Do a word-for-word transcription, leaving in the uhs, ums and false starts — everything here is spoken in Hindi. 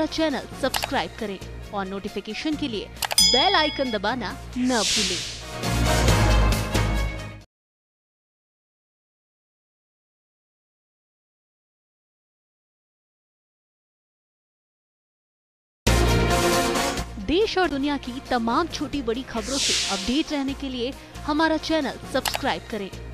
हमारा चैनल सब्सक्राइब करें और नोटिफिकेशन के लिए बेल आइकन दबाना न भूलें। देश और दुनिया की तमाम छोटी बड़ी खबरों से अपडेट रहने के लिए हमारा चैनल सब्सक्राइब करें।